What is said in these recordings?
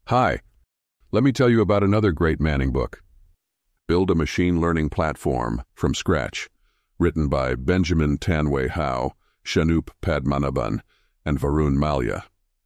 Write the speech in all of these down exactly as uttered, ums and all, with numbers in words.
Hi, let me tell you about another great Manning book, Build a Machine Learning Platform from Scratch, written by Benjamin Tanway Howe, Shanup Padmanabhan, and Varun Malya.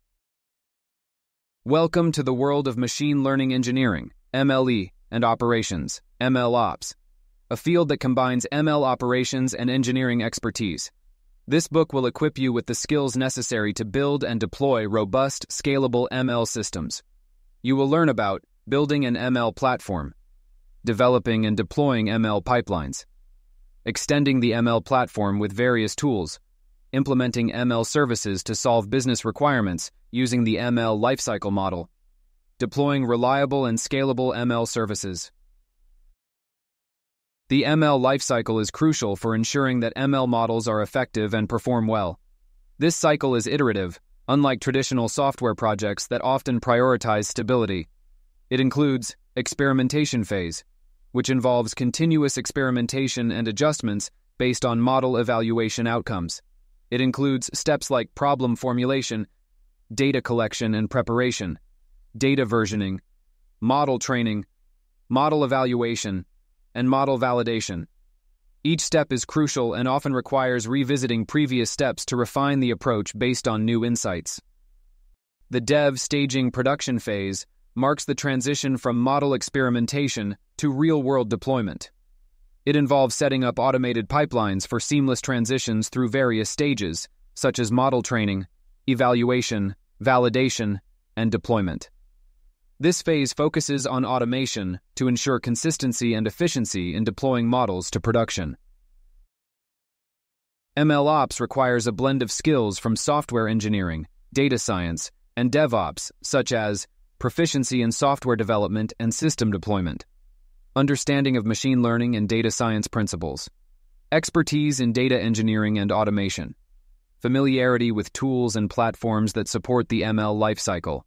Welcome to the world of machine learning engineering, M L E, and operations, M L Ops, a field that combines M L operations and engineering expertise. This book will equip you with the skills necessary to build and deploy robust, scalable M L systems. You will learn about building an M L platform, developing and deploying M L pipelines, extending the M L platform with various tools, implementing M L services to solve business requirements using the M L lifecycle model, deploying reliable and scalable M L services. The M L lifecycle is crucial for ensuring that M L models are effective and perform well. This cycle is iterative, unlike traditional software projects that often prioritize stability. It includes experimentation phase, which involves continuous experimentation and adjustments based on model evaluation outcomes. It includes steps like problem formulation, data collection and preparation, data versioning, model training, model evaluation, and model validation. Each step is crucial and often requires revisiting previous steps to refine the approach based on new insights. The dev staging production phase marks the transition from model experimentation to real-world deployment. It involves setting up automated pipelines for seamless transitions through various stages, such as model training, evaluation, validation, and deployment. This phase focuses on automation to ensure consistency and efficiency in deploying models to production. M L Ops requires a blend of skills from software engineering, data science, and DevOps, such as proficiency in software development and system deployment, understanding of machine learning and data science principles, expertise in data engineering and automation, familiarity with tools and platforms that support the M L lifecycle.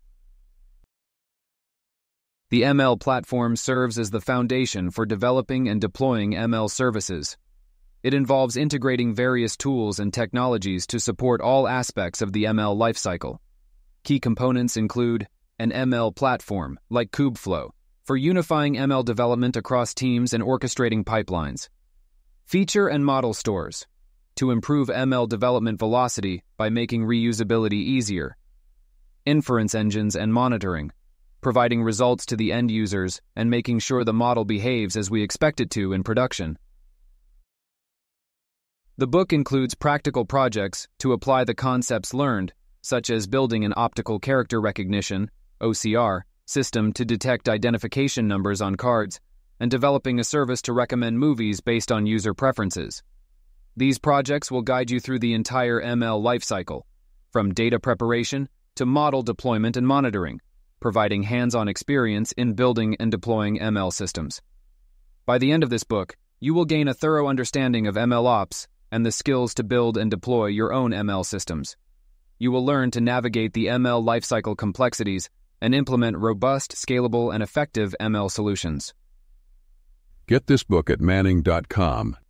The M L platform serves as the foundation for developing and deploying M L services. It involves integrating various tools and technologies to support all aspects of the M L lifecycle. Key components include an M L platform, like Kubeflow, for unifying M L development across teams and orchestrating pipelines. Feature and model stores, to improve M L development velocity by making reusability easier. Inference engines and monitoring, providing results to the end users and making sure the model behaves as we expect it to in production. The book includes practical projects to apply the concepts learned, such as building an optical character recognition (O C R) system to detect identification numbers on cards, and developing a service to recommend movies based on user preferences. These projects will guide you through the entire M L lifecycle, from data preparation to model deployment and monitoring, providing hands-on experience in building and deploying M L systems. By the end of this book, you will gain a thorough understanding of M L Ops and the skills to build and deploy your own M L systems. You will learn to navigate the M L lifecycle complexities and implement robust, scalable, and effective M L solutions. Get this book at manning dot com